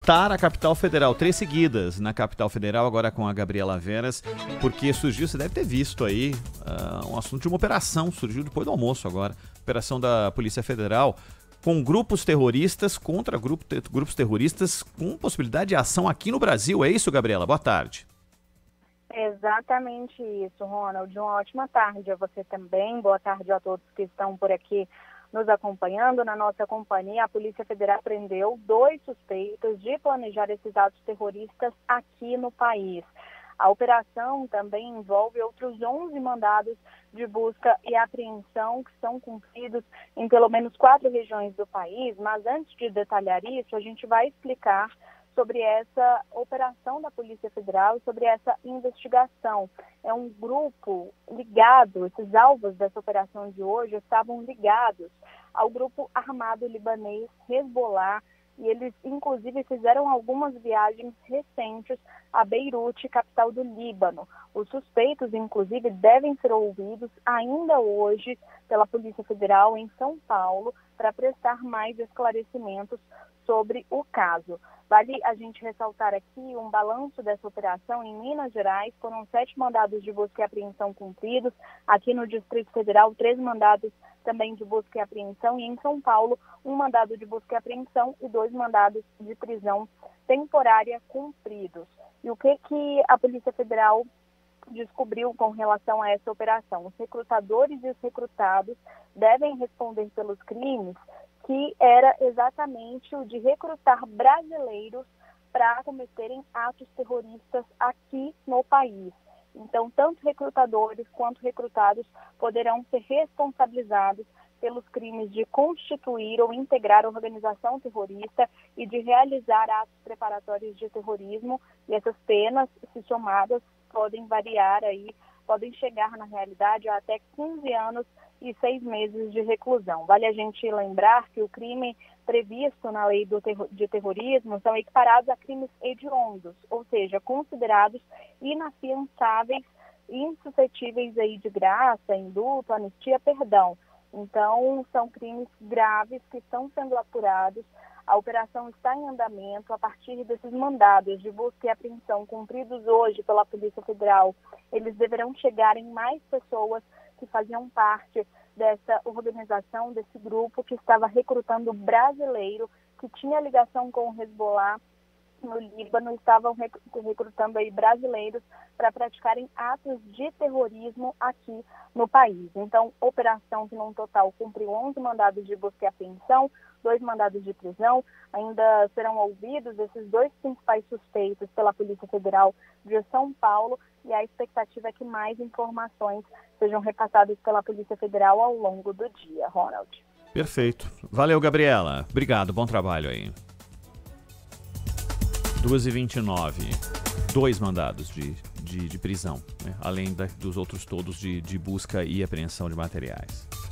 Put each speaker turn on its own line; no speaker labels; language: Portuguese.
voltar à capital federal, 3 seguidas na capital federal, agora com a Gabriela Veras, porque surgiu, você deve ter visto aí, um assunto de uma operação, surgiu depois do almoço agora, operação da Polícia Federal, com grupos terroristas contra grupos terroristas com possibilidade de ação aqui no Brasil. É isso, Gabriela? Boa tarde.
Exatamente isso, Ronald. Uma ótima tarde a você também. Boa tarde a todos que estão por aqui nos acompanhando. Na nossa companhia, a Polícia Federal prendeu 2 suspeitos de planejar esses atos terroristas aqui no país. A operação também envolve outros 11 mandados de busca e apreensão que são cumpridos em pelo menos 4 regiões do país. Mas antes de detalhar isso, a gente vai explicar sobre essa operação da Polícia Federal e sobre essa investigação. É um grupo ligado, esses alvos dessa operação de hoje estavam ligados ao grupo armado libanês Hezbollah, e eles, inclusive, fizeram algumas viagens recentes a Beirute, capital do Líbano. Os suspeitos, inclusive, devem ser ouvidos ainda hoje pela Polícia Federal em São Paulo para prestar mais esclarecimentos sobre o caso. Vale a gente ressaltar aqui um balanço dessa operação. Em Minas Gerais, foram 7 mandados de busca e apreensão cumpridos. Aqui no Distrito Federal, 3 mandados também de busca e apreensão. E em São Paulo, 1 mandado de busca e apreensão e 2 mandados de prisão temporária cumpridos. E o que a Polícia Federal descobriu com relação a essa operação? Os recrutadores e os recrutados devem responder pelos crimes que era exatamente o de recrutar brasileiros para cometerem atos terroristas aqui no país. Então, tanto recrutadores quanto recrutados poderão ser responsabilizados pelos crimes de constituir ou integrar organização terrorista e de realizar atos preparatórios de terrorismo. E essas penas, se somadas, podem variar aí, podem chegar na realidade a até 15 anos e 6 meses de reclusão. Vale a gente lembrar que o crime previsto na lei de terrorismo são equiparados a crimes hediondos, ou seja, considerados inafiançáveis e insuscetíveis aí de graça, indulto, anistia, perdão. Então, são crimes graves que estão sendo apurados. A operação está em andamento. A partir desses mandados de busca e apreensão cumpridos hoje pela Polícia Federal, eles deverão chegar em mais pessoas que faziam parte dessa organização, desse grupo que estava recrutando brasileiro, que tinha ligação com o Hezbollah no Líbano, estavam recrutando aí brasileiros para praticarem atos de terrorismo aqui no país. Então, operação que no total cumpriu 11 mandados de busca e apreensão, 2 mandados de prisão. Ainda serão ouvidos esses 2 principais suspeitos pela Polícia Federal de São Paulo, e a expectativa é que mais informações sejam repassadas pela Polícia Federal ao longo do dia. Ronald.
Perfeito. Valeu, Gabriela. Obrigado, bom trabalho aí. 2h29, 2 mandados de prisão, né? Além dos outros todos de busca e apreensão de materiais.